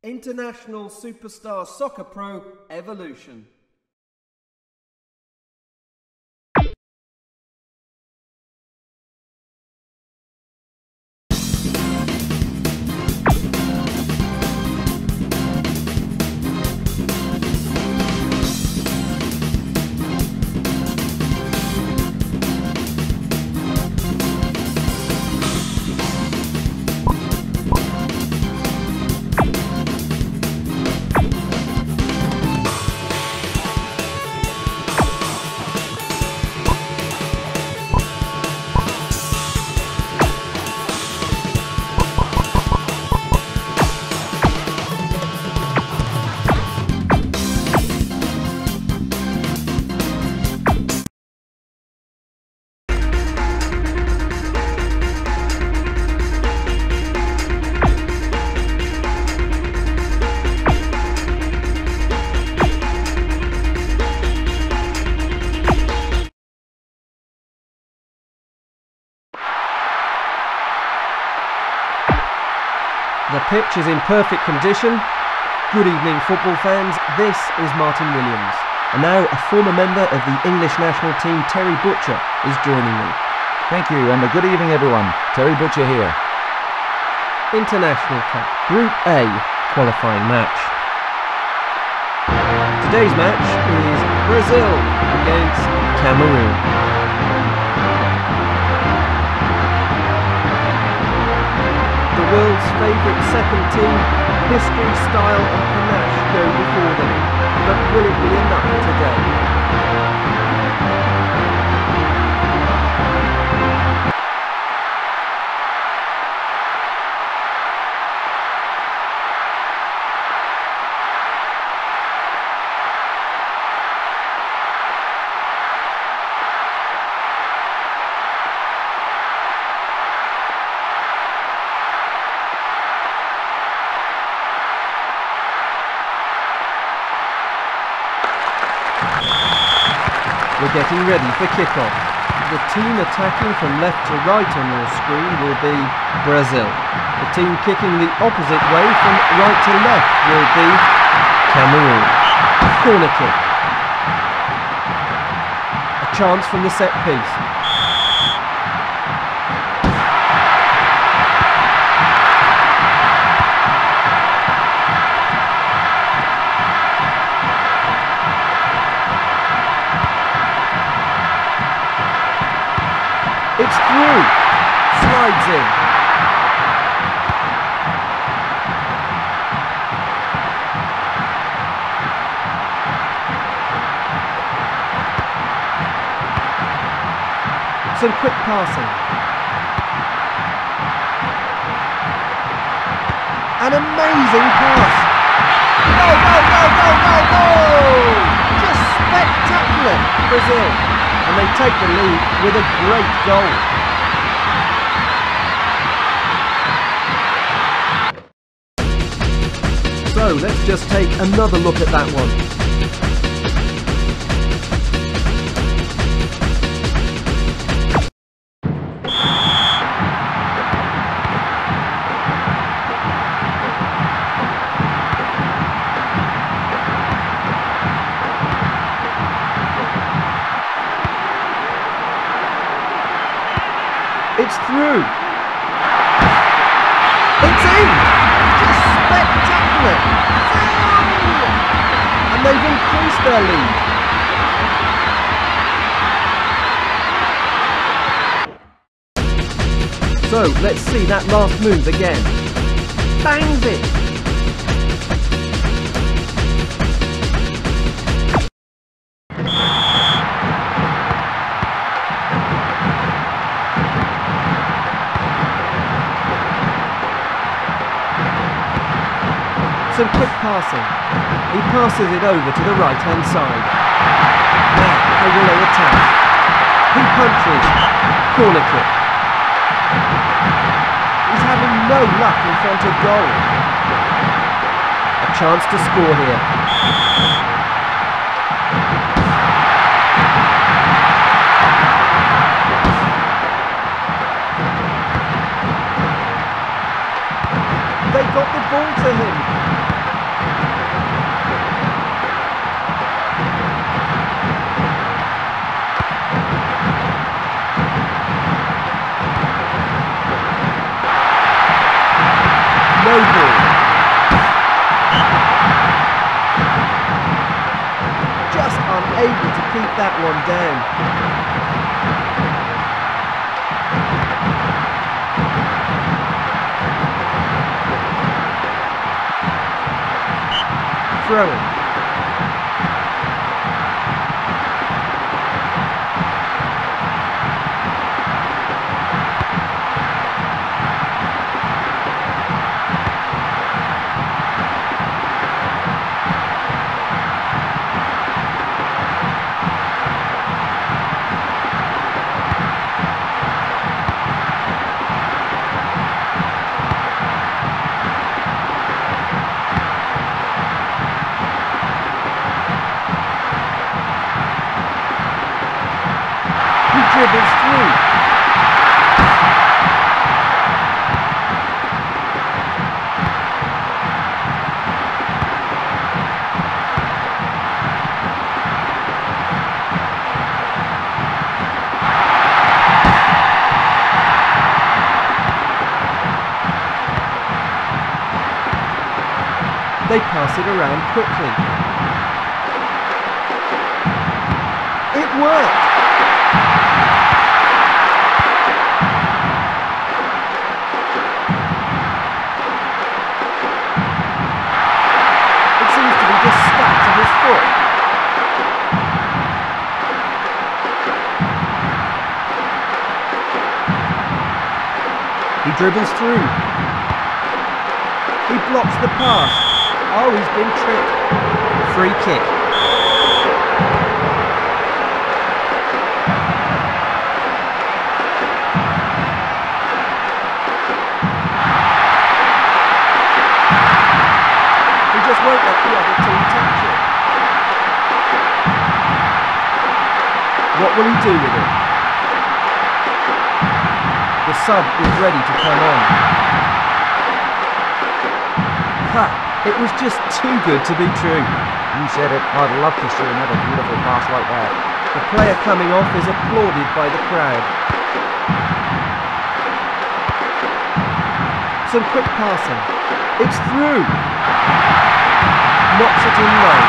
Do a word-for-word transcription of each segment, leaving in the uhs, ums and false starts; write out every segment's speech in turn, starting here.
International Superstar Soccer Pro Evolution. The pitch is in perfect condition. Good evening, football fans. This is Martin Williams. And now a former member of the English national team, Terry Butcher, is joining me. Thank you, and a good evening, everyone. Terry Butcher here. International Cup, Group A qualifying match. Today's match is Brazil against Cameroon. The world's favourite second team, history, style and panache go before them, but will it be enough today? We're getting ready for kickoff. The team attacking from left to right on your screen will be Brazil. The team kicking the opposite way from right to left will be Cameroon. Corner kick. A chance from the set piece. It's through. Slides in. Some quick passing. An amazing pass. Go, go, go, go, go, go! Just spectacular, Brazil. And they take the lead with a great goal. So let's just take another look at that one. It's through. It's in. Just spectacular. And they've increased their lead. So let's see that last move again. Bangs it. Some quick passing. He passes it over to the right hand side. Now they will they attack. He punches. Corner kick. He's having no luck in front of goal. A chance to score here. They got the ball to him. No ball. Just unable to keep that one down. Throwing. Dribbles through. They pass it around quickly. It worked. He dribbles through. He blocks the pass. Oh, he's been tripped. Free kick. He just won't let the other team touch it. What will he do with it? The sub is ready to come on. Ha! It was just too good to be true. You said it. I'd love to see another beautiful pass like that. The player coming off is applauded by the crowd. Some quick passing. It's through. Knocks it in low.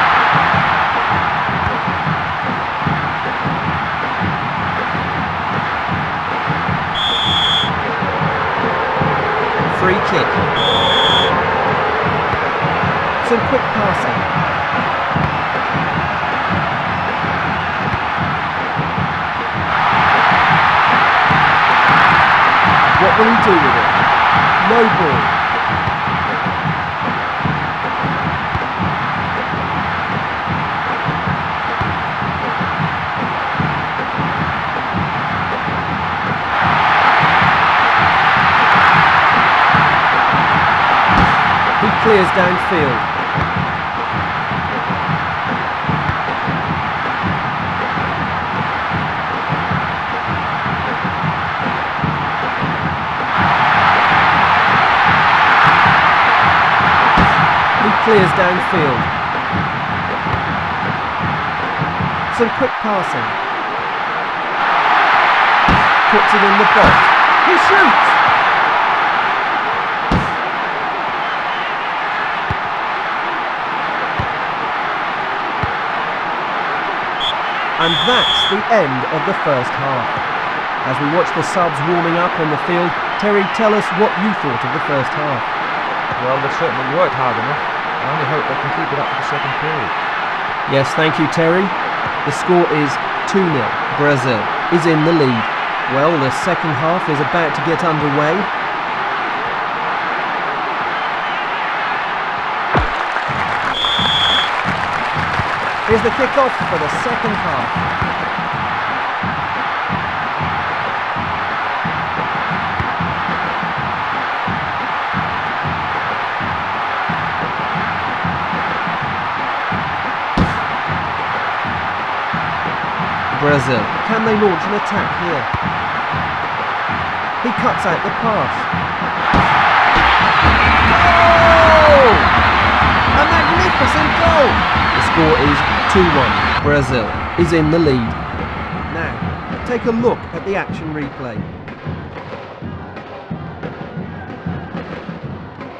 Free kick. Some quick passing. What will he do with it? No ball. Clears downfield. He clears downfield. Some quick passing. Puts it in the box. He shoots! And that's the end of the first half. As we watch the subs warming up on the field, Terry, tell us what you thought of the first half. Well, they certainly worked hard enough. I only hope they can keep it up for the second period. Yes, thank you, Terry. The score is two nil. Brazil is in the lead. Well, the second half is about to get underway. Here's the kick-off for the second half. Brazil, can they launch an attack here? He cuts out the pass. Oh! A magnificent goal! The score is two one. Brazil is in the lead. Now, take a look at the action replay.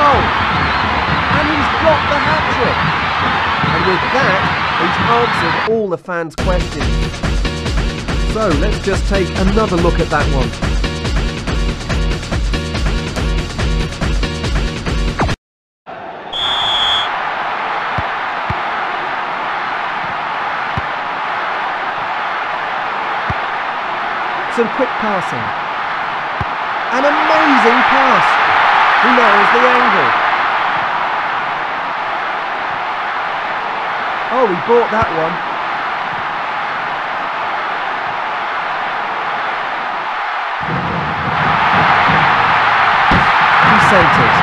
goal. And he's got the hat-trick. And with that, he's answered all the fans' questions. So let's just take another look at that one. Some quick passing. An amazing pass. He narrows the angle. Oh, he bought that one. He centres.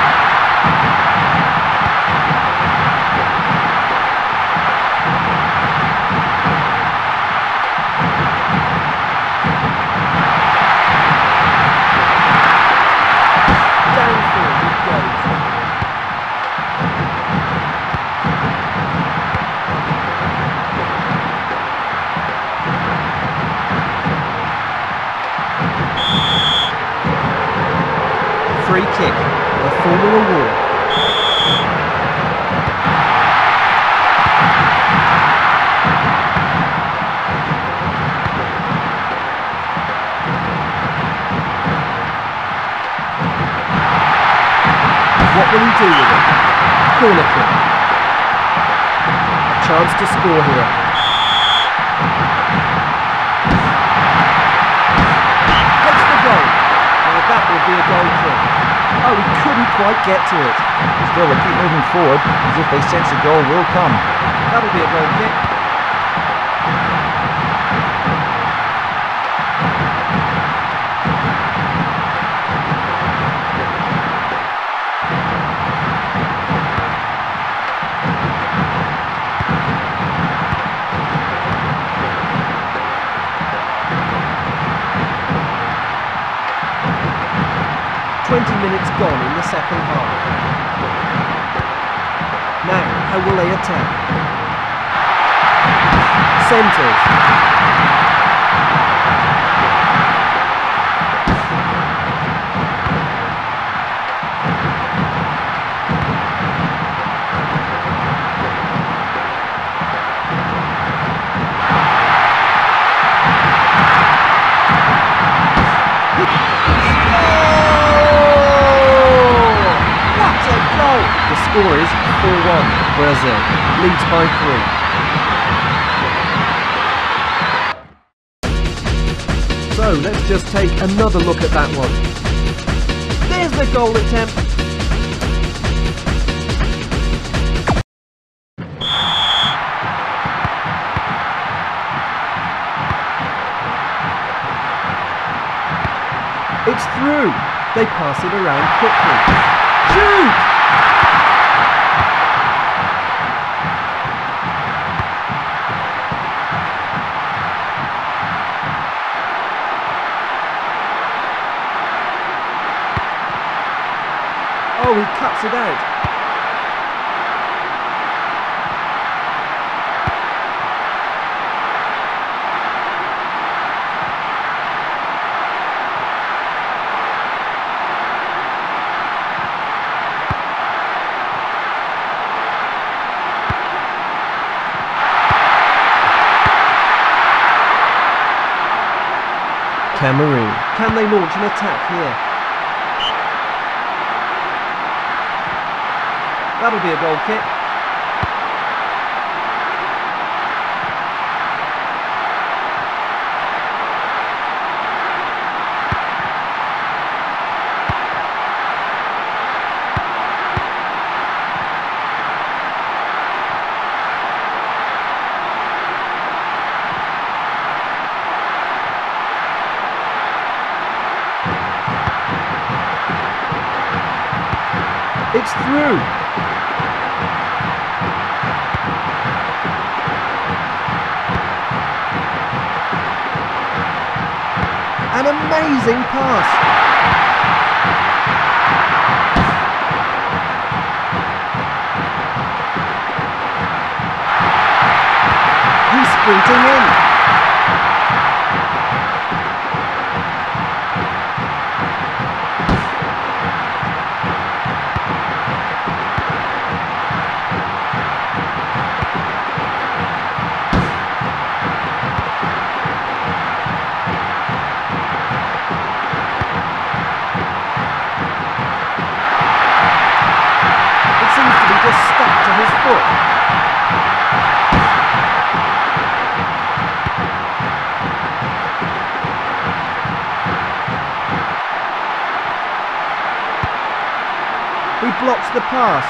Free kick, the Formula War. What will he do with it? Corner kick. A chance to score here. Hits the goal. Now that will be a goal kick. Oh, he couldn't quite get to it. Still, they keep moving forward as if they sense a goal will come. That'll be a goal kick. twenty minutes gone in the second half. Now, how will they attack? Centres. The score is four one. Brazil leads by three. So let's just take another look at that one. There's the goal attempt. It's through. They pass it around quickly. Shoot! Oh, he cuts it out. Cameroon. Can they launch an attack here? That'll be a goal kick. It's through. An amazing pass. He's sprinting in. foot. He blocks the pass.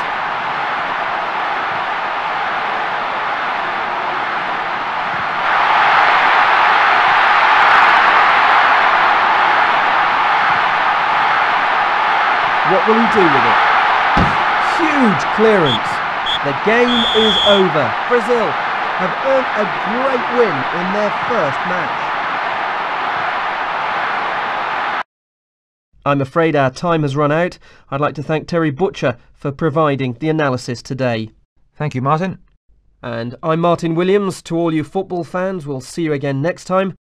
What will he do with it? Huge clearance. The game is over. Brazil have earned a great win in their first match. I'm afraid our time has run out. I'd like to thank Terry Butcher for providing the analysis today. Thank you, Martin. And I'm Martin Williams. To all you football fans, we'll see you again next time.